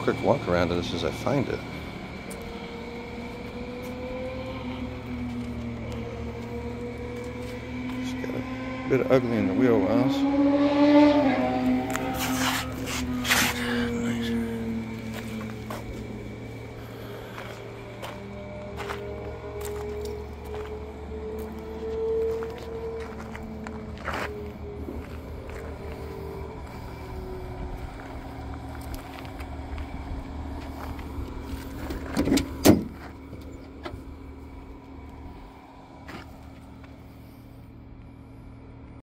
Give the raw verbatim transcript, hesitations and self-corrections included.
quick walk around of this as I find it. It's got a bit of ugly in the wheel wells.